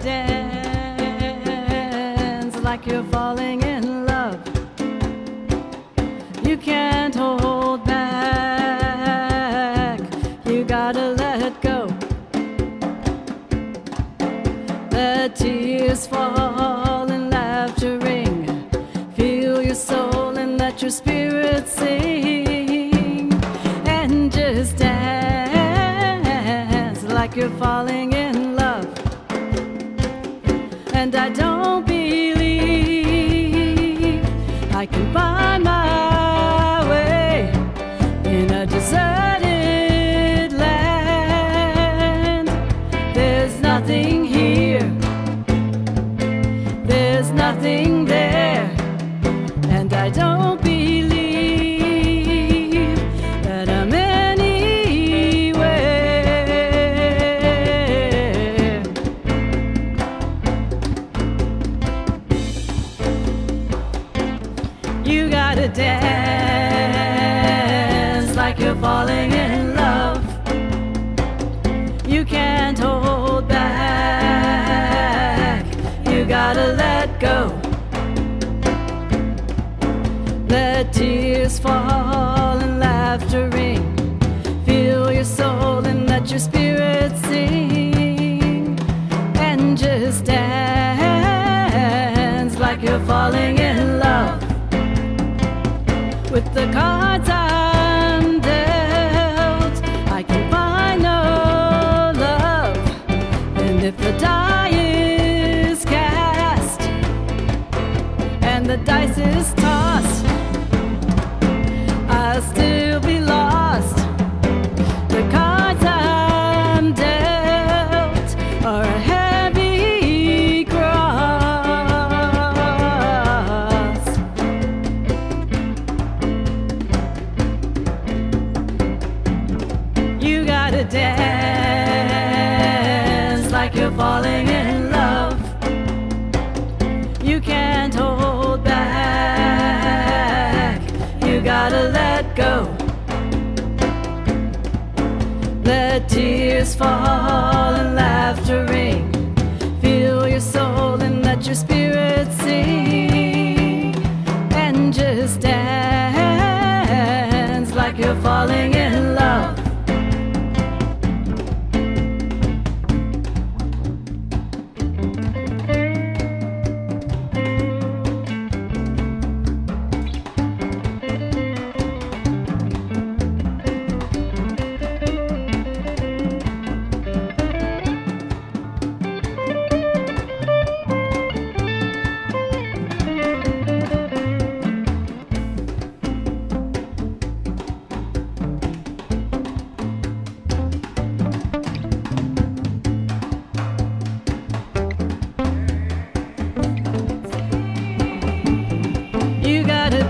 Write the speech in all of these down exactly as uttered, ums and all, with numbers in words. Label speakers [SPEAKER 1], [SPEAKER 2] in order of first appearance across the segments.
[SPEAKER 1] dance like you're falling in love. You can't hold back, you gotta let go. Let tears fall and laughter ring. Feel your soul and let your spirit sing. And just dance like you're falling in love. And I don't believe I can find my way in a deserted land. There's nothing here, there's nothing there, and I don't believe that I'm anywhere. You gotta dance like you're falling in love. You can't hold back, you gotta let go. Let tears fall and laughter ring. Feel your soul and let your spirit sing. And just dance like you're falling in love. With the cards I'm dealt, I can find no love. And if the die is cast and the dice is tossed, I'll still be lost. The cards I'm dealt are a heavy cross. You gotta dance like you're falling in love. You can't hold back, you gotta let go. Let tears fall and laughter ring. Feel your soul and let your spirit sing. And just dance like you're falling in love. You gotta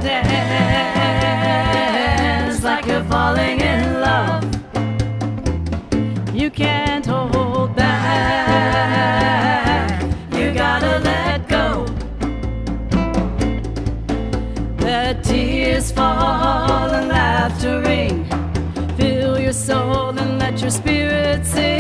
[SPEAKER 1] dance like you're falling in love. You can't hold back, you gotta let go. Let tears fall and laughter ring. Feel your soul and let your spirit sing.